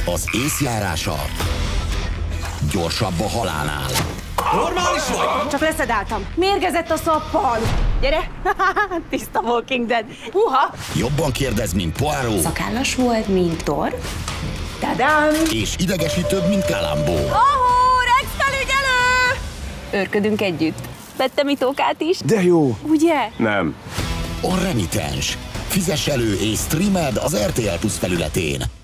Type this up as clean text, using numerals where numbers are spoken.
Az észjárása gyorsabb a halálnál. Normális vagy? Csak leszedáltam. Mérgezett a szappan. Gyere! Tiszta Walking Dead. Uha! Jobban kérdez, mint Poirot. Szakállas volt, mint Thor. Tadám! És idegesítőbb, mint Columbo. Ahó, Rex felügyelő! Őrködünk együtt. Vettem itókát is. De jó! Ugye? Nem. A Renitens. Fizess elő és streamed az RTL Plus felületén.